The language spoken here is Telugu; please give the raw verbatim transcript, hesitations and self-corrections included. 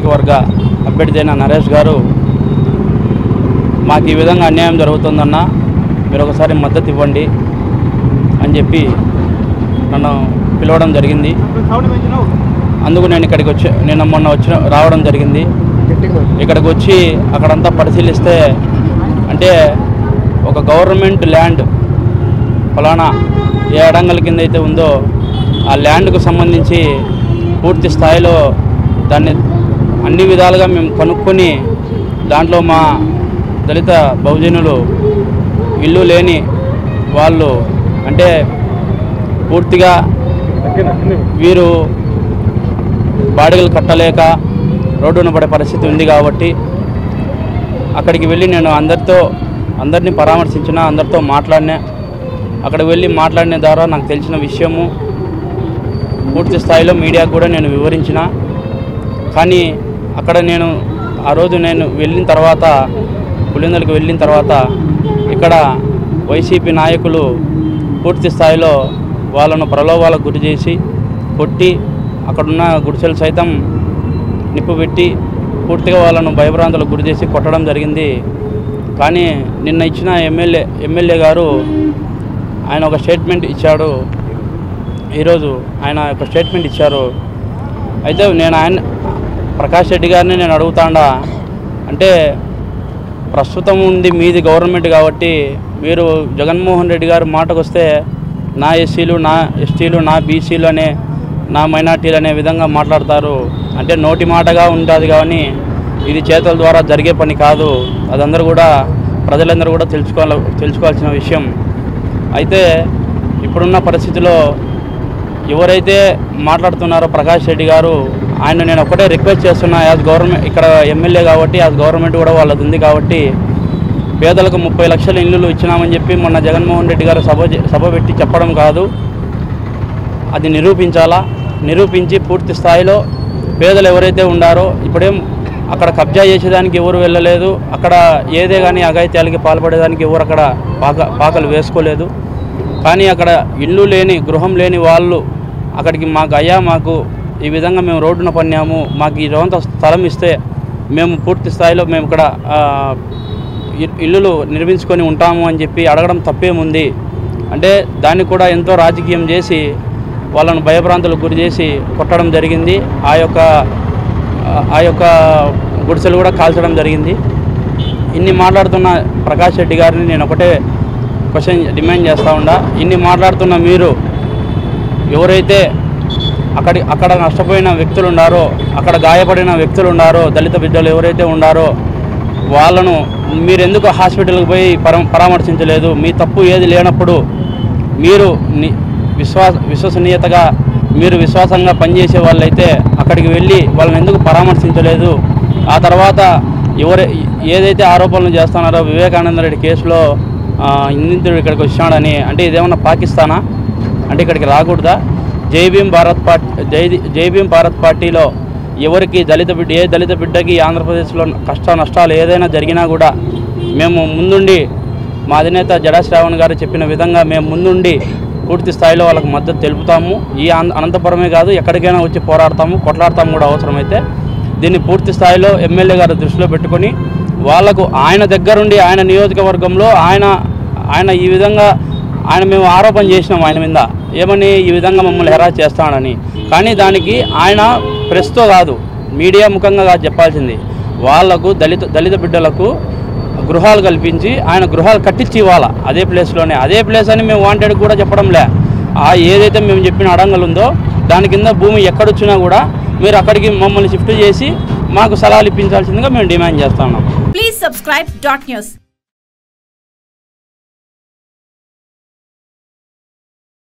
నియోజకవర్గ అభ్యర్థి అయిన నరేష్ గారు మాకు ఈ విధంగా అన్యాయం జరుగుతుందన్న మీరు ఒకసారి మద్దతు ఇవ్వండి అని చెప్పి నన్ను పిలవడం జరిగింది. అందుకు నేను ఇక్కడికి వచ్చి నిన్న మొన్న వచ్చిన రావడం జరిగింది. ఇక్కడికి వచ్చి అక్కడంతా పరిశీలిస్తే అంటే ఒక గవర్నమెంట్ ల్యాండ్ ఫలానా ఏ అడంగల కింద అయితే ఉందో ఆ ల్యాండ్కు సంబంధించి పూర్తి స్థాయిలో దాన్ని అన్ని విధాలుగా మేము కనుక్కొని దాంట్లో మా దళిత బహుజనులు ఇల్లు లేని వాళ్ళు అంటే పూర్తిగా వీరు బాడిగలు కట్టలేక రోడ్డున పడే పరిస్థితి ఉంది కాబట్టి అక్కడికి వెళ్ళి నేను అందరితో అందరినీ పరామర్శించిన, అందరితో మాట్లాడినా. అక్కడికి వెళ్ళి మాట్లాడిన ద్వారా నాకు తెలిసిన విషయము పూర్తి స్థాయిలో మీడియాకు కూడా నేను వివరించిన. కానీ అక్కడ నేను ఆ రోజు నేను వెళ్ళిన తర్వాత పులిందలకు వెళ్ళిన తర్వాత ఇక్కడ వైసీపీ నాయకులు పూర్తి స్థాయిలో వాళ్ళను ప్రలోభాలకు గురి చేసి కొట్టి అక్కడున్న గుడిసెలు సైతం నిప్పు పెట్టి పూర్తిగా వాళ్ళను భయభ్రాంతులకు గురి చేసి కొట్టడం జరిగింది. కానీ నిన్న ఇచ్చిన ఎమ్మెల్యే ఎమ్మెల్యే గారు ఆయన ఒక స్టేట్మెంట్ ఇచ్చాడు. ఈరోజు ఆయన ఒక స్టేట్మెంట్ ఇచ్చారు. అయితే నేను ఆయన ప్రకాష్ రెడ్డి గారిని నేను అడుగుతాడా అంటే ప్రస్తుతం ఉంది మీది గవర్నమెంట్ కాబట్టి మీరు జగన్మోహన్ రెడ్డి గారు మాటకు వస్తే నా ఎస్సీలు నా ఎస్టీలు నా బీసీలు అనే నా మైనార్టీలు అనే విధంగా మాట్లాడతారు. అంటే నోటి మాటగా ఉంటుంది కానీ ఇది చేతుల ద్వారా జరిగే పని కాదు. అదందరూ కూడా ప్రజలందరూ కూడా తెలుసుకోవాలి తెలుసుకోవాల్సిన విషయం. అయితే ఇప్పుడున్న పరిస్థితిలో ఎవరైతే మాట్లాడుతున్నారో ప్రకాష్ రెడ్డి గారు ఆయన నేను ఒకటే రిక్వెస్ట్ చేస్తున్నా యాజ్ గవర్నమెంట్ ఇక్కడ ఎమ్మెల్యే కాబట్టి యాజ్ గవర్నమెంట్ కూడా వాళ్ళది ఉంది కాబట్టి పేదలకు ముప్పై లక్షల ఇళ్ళు ఇచ్చినామని చెప్పి మొన్న జగన్మోహన్ రెడ్డి గారు సభ సభ పెట్టి చెప్పడం కాదు, అది నిరూపించాలా. నిరూపించి పూర్తి స్థాయిలో పేదలు ఎవరైతే ఉండారో ఇప్పుడేం అక్కడ కబ్జా చేసేదానికి ఎవరు వెళ్ళలేదు, అక్కడ ఏదే కానీ అఘాయిత్యాలకి పాల్పడేదానికి ఎవరు అక్కడ పాక పాకలు వేసుకోలేదు. కానీ అక్కడ ఇల్లు లేని గృహం లేని వాళ్ళు అక్కడికి మాకు అయ్యా మాకు ఈ విధంగా మేము రోడ్డున పన్నాము, మాకు ఈ రవంత స్థలం ఇస్తే మేము పూర్తి స్థాయిలో మేము ఇక్కడ ఇల్లులు నిర్మించుకొని ఉంటాము అని చెప్పి అడగడం తప్పేముంది. అంటే దాన్ని కూడా ఎంతో రాజకీయం చేసి వాళ్ళను భయభ్రాంతులకు గురి చేసి కొట్టడం జరిగింది. ఆ యొక్క ఆ యొక్క గుడిసెలు కూడా కాల్చడం జరిగింది. ఇన్ని మాట్లాడుతున్న ప్రకాష్ రెడ్డి గారిని నేను ఒకటే క్వశ్చన్ డిమాండ్ చేస్తూ ఉండా, ఇన్ని మాట్లాడుతున్న మీరు ఎవరైతే అక్కడి అక్కడ నష్టపోయిన వ్యక్తులు ఉన్నారో అక్కడ గాయపడిన వ్యక్తులు ఉన్నారో దళిత బిడ్డలు ఎవరైతే ఉన్నారో వాళ్ళను మీరెందుకు హాస్పిటల్కి పోయి పరా పరామర్శించలేదు? మీ తప్పు ఏది లేనప్పుడు మీరు విశ్వాస విశ్వసనీయతగా మీరు విశ్వాసంగా పనిచేసే వాళ్ళైతే అక్కడికి వెళ్ళి వాళ్ళని ఎందుకు పరామర్శించలేదు? ఆ తర్వాత ఎవరు ఏదైతే ఆరోపణలు చేస్తున్నారో వివేకానంద రెడ్డి కేసులో నిందితుడు ఇక్కడికి వచ్చాడని అంటే ఇదేమన్నా పాకిస్తానా? అంటే ఇక్కడికి రాకూడదా? జై భీమ్ భారత్ పార్టీ జై జై భీమ్ భారత్ పార్టీలో ఎవరికి దళిత బిడ్డ ఏ దళిత బిడ్డకి ఆంధ్రప్రదేశ్లో కష్ట నష్టాలు ఏదైనా జరిగినా కూడా మేము ముందుండి మా అధినేత జడా శ్రావణ్ గారు చెప్పిన విధంగా మేము ముందుండి పూర్తి స్థాయిలో వాళ్ళకు మద్దతు తెలుపుతాము. ఈ అనంతపురమే కాదు ఎక్కడికైనా వచ్చి పోరాడతాము, కొట్లాడతాము కూడా అవసరమైతే. దీన్ని పూర్తి స్థాయిలో ఎమ్మెల్యే గారు దృష్టిలో పెట్టుకొని వాళ్లకు ఆయన దగ్గరుండి ఆయన నియోజకవర్గంలో ఆయన ఆయన ఈ విధంగా ఆయన మేము ఆరోపణ చేసినాం ఆయన మీద ఏమని ఈ విధంగా మమ్మల్ని హెరాస్ చేస్తాడని. కానీ దానికి ఆయన ప్రెస్తో కాదు మీడియా ముఖంగా కాదు చెప్పాల్సింది. వాళ్లకు దళిత దళిత బిడ్డలకు గృహాలు కల్పించి ఆయన గృహాలు కట్టించి ఇవ్వాలా అదే ప్లేస్లోనే. అదే ప్లేస్ అని మేము వాంటెడ్ కూడా చెప్పడంలే. ఆ ఏదైతే మేము చెప్పిన అడంగలు ఉందో దాని కింద భూమి ఎక్కడొచ్చినా కూడా మీరు అక్కడికి మమ్మల్ని షిఫ్ట్ చేసి మాకు సలహాలు ఇప్పించాల్సిందిగా మేము డిమాండ్ చేస్తున్నాం. Please subscribe dot news.